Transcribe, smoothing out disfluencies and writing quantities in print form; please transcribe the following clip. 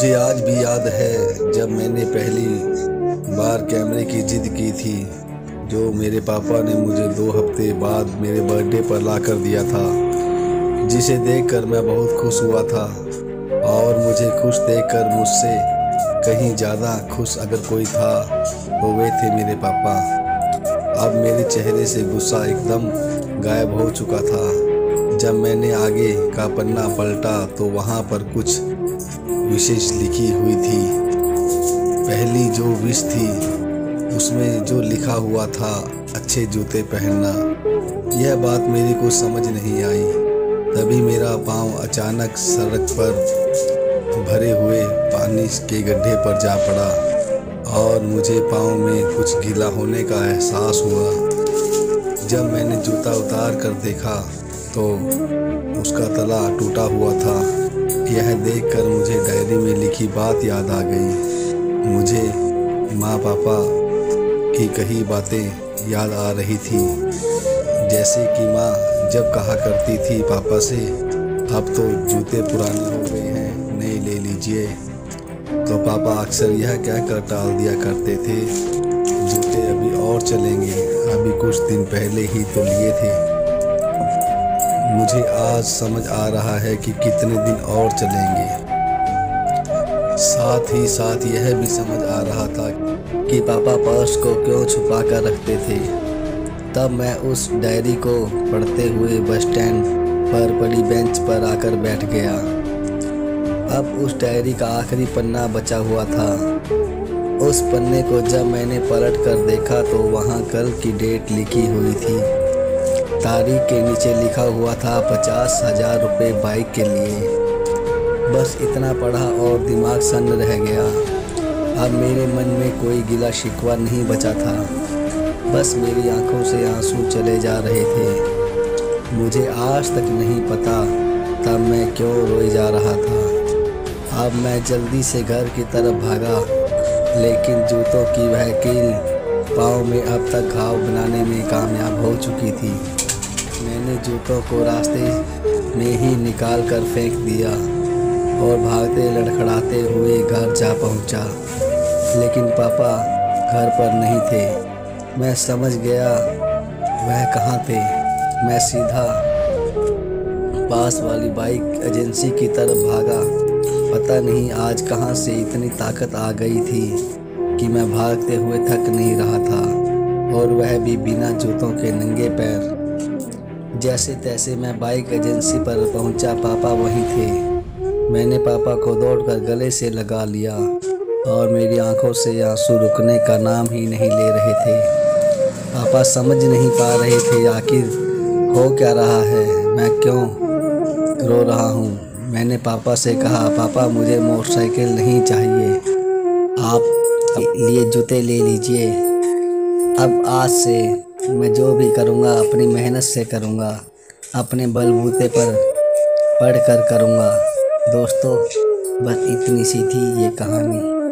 मुझे आज भी याद है जब मैंने पहली बार कैमरे की जिद की थी, जो मेरे पापा ने मुझे 2 हफ्ते बाद मेरे बर्थडे पर ला कर दिया था, जिसे देखकर मैं बहुत खुश हुआ था। और मुझे खुश देखकर मुझसे कहीं ज़्यादा खुश अगर कोई था तो वे थे मेरे पापा। अब मेरे चेहरे से गुस्सा एकदम गायब हो चुका था। जब मैंने आगे का पन्ना पलटा तो वहाँ पर कुछ विशेष लिखी हुई थी। पहली जो विश थी उसमें जो लिखा हुआ था, अच्छे जूते पहनना। यह बात मेरे को समझ नहीं आई। तभी मेरा पाँव अचानक सड़क पर भरे हुए पानी के गड्ढे पर जा पड़ा और मुझे पाँव में कुछ गीला होने का एहसास हुआ। जब मैंने जूता उतार कर देखा तो उसका तला टूटा हुआ था। यह देखकर मुझे डायरी में लिखी बात याद आ गई। मुझे माँ पापा की कही बातें याद आ रही थी, जैसे कि माँ जब कहा करती थी पापा से, अब तो जूते पुराने हो गए हैं, नए ले लीजिए। तो पापा अक्सर यह कहकर टाल दिया करते थे, जूते अभी और चलेंगे, अभी कुछ दिन पहले ही तो लिए थे। मुझे आज समझ आ रहा है कि कितने दिन और चलेंगे। साथ ही साथ यह भी समझ आ रहा था कि पापा पर्स को क्यों छुपा कर रखते थे। तब मैं उस डायरी को पढ़ते हुए बस स्टैंड पर पड़ी बेंच पर आकर बैठ गया। अब उस डायरी का आखिरी पन्ना बचा हुआ था। उस पन्ने को जब मैंने पलट कर देखा तो वहाँ कल की डेट लिखी हुई थी। तारीख के नीचे लिखा हुआ था 50,000 रुपये बाइक के लिए। बस इतना पढ़ा और दिमाग सन्न रह गया। अब मेरे मन में कोई गिला शिकवा नहीं बचा था, बस मेरी आंखों से आंसू चले जा रहे थे। मुझे आज तक नहीं पता तब मैं क्यों रोए जा रहा था। अब मैं जल्दी से घर की तरफ भागा, लेकिन जूतों की वह कील पाँव में अब तक घाव बनाने में कामयाब हो चुकी थी। मैंने जूतों को रास्ते में ही निकाल कर फेंक दिया और भागते लड़खड़ाते हुए घर जा पहुंचा। लेकिन पापा घर पर नहीं थे। मैं समझ गया वह कहाँ थे। मैं सीधा पास वाली बाइक एजेंसी की तरफ भागा। पता नहीं आज कहाँ से इतनी ताकत आ गई थी कि मैं भागते हुए थक नहीं रहा था, और वह भी बिना जूतों के नंगे पैर। जैसे तैसे मैं बाइक एजेंसी पर पहुंचा। पापा वहीं थे। मैंने पापा को दौड़कर गले से लगा लिया और मेरी आंखों से आंसू रुकने का नाम ही नहीं ले रहे थे। पापा समझ नहीं पा रहे थे आखिर हो क्या रहा है, मैं क्यों रो रहा हूँ। मैंने पापा से कहा, पापा मुझे मोटरसाइकिल नहीं चाहिए, आप लिए जूते ले लीजिए। अब आज से मैं जो भी करूँगा अपनी मेहनत से करूँगा, अपने बलबूते पर पढ़ कर करूँगा। दोस्तों, बस इतनी सी थी ये कहानी।